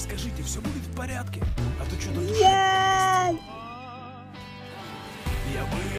скажите, все будет в порядке? А то что-то... Нет! Я бы...